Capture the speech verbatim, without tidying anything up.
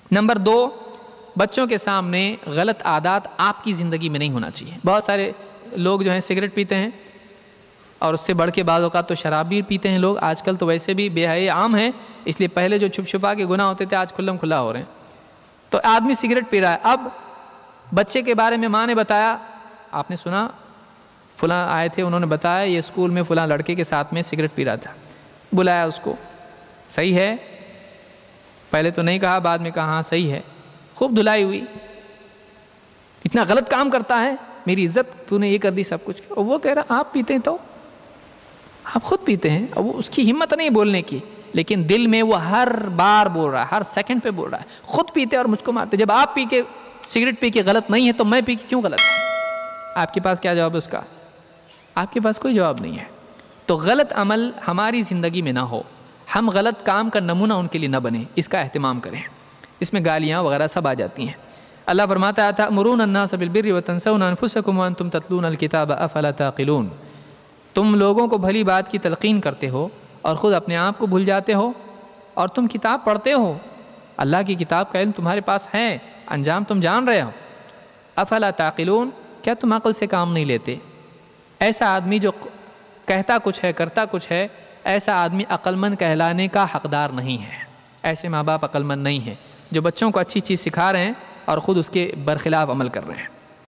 Number دو، بچوں کے سامنے غلط عادات آپ کی زندگی میں نہیں ہونا چاہیے۔ بہت سارے لوگ جو ہیں سگریٹ پیتے ہیں، اور اس سے بڑھ کے بعض اوقات تو شراب بھی پیتے ہیں لوگ۔ آج کل تو ویسے بھی بے حیائی عام ہے، اس لیے پہلے جو چھپ چھپا کے گناہ ہوتے تھے آج کھلم کھلا ہو رہے ہیں۔ تو آدمی سگریٹ پی رہا ہے، اب بچے کے بارے میں ماں نے بتایا، آپ نے سنا فلاں آئے تھے، انہوں نے بتایا یہ اسکول میں فلاں لڑکے کے ساتھ میں سگریٹ پی رہا تھا، بلایا اس کو، صحیح ہے، پہلے تو نہیں کہا، بعد میں کہا ہاں صحیح ہے، خوب دھلائی ہوئی، اتنا غلط کام کرتا ہے، میری عزت تو نے یہ کر دی سب کچھ۔ اور وہ کہہ رہا آپ پیتے ہیں تو آپ خود پیتے ہیں، اور وہ اس کی ہمت نہیں بولنے کی، لیکن دل میں وہ ہر بار بول رہا ہے، ہر سیکنڈ پہ بول رہا ہے خود پیتے اور مجھ کو مارتے۔ جب آپ پی کے سگریٹ پی کے غلط نہیں ہے تو میں پی کے کیوں غلط ہے؟ آپ کے پاس کیا جواب ہے اس کا؟ آپ کے پاس کوئی جواب نہیں ہے۔ تو غلط عمل ہماری زندگی میں نہ ہو، ہم غلط کام کا نمونہ ان کے لیے نہ بنیں، اس کا اہتمام کریں۔ اس میں گالیاں وغیرہ سب آ جاتی ہیں۔ اللہ فرماتا ہے تأمرون الناس بالبر وتنسون انفسکم وانتم تتلون الکتاب افلا تعقلون، تم لوگوں کو بھلی بات کی تلقین کرتے ہو اور خود اپنے آپ کو بھول جاتے ہو، اور تم کتاب پڑھتے ہو، اللہ کی کتاب کا علم تمہارے پاس ہے، انجام تم جان رہے ہو۔ افلا تعقلون، کیا تم عقل سے کام نہیں لیتے؟ ایسا آدمی جو کہتا کچھ ہے کرتا کچھ ہے، ایسا آدمی عقل مند کہلانے کا حقدار نہیں ہے۔ ایسے ماں باپ عقل مند نہیں ہیں جو بچوں کو اچھی چیز سکھا رہے ہیں اور خود اس کے برخلاف عمل کر رہے ہیں۔